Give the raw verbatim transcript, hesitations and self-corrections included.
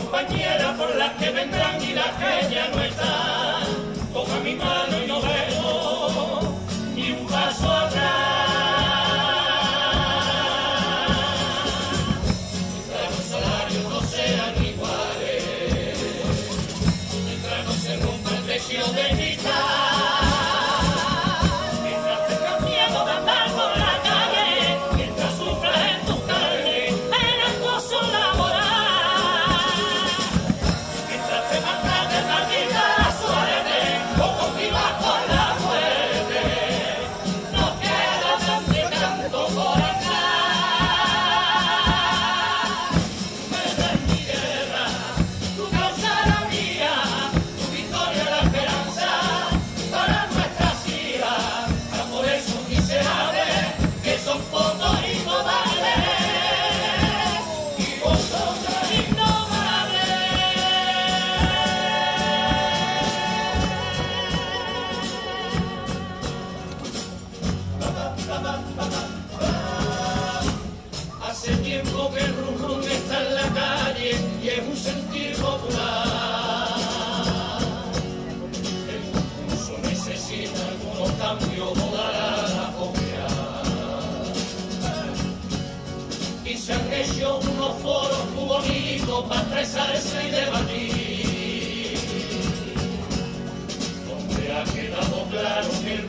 compañeras por las que vendrán y las que ya no están. Coja mi mano y no veo ni un paso atrás. Mientras los salarios no sean iguales, mientras no se rompa el techo de cristal, mientras tengas miedo de andar por la calle, mientras sufras en tu carne el acoso laboral, mientras te maltrates maldita la suerte o convivas con la muerte, no queda tan de canto por acá. Tú me das mi guerra, tu causa la mía, tu victoria la esperanza para nuestras hijas, amores son miserables que son pocos y modales y vosotras innovables. Hace tiempo que el rum rum está en la calle y es un sentir popular. El concurso necesita algunos cambios o dará la copia. Y se han hecho unos foros muy bonitos para expresarse y debatir, donde ha quedado claro que el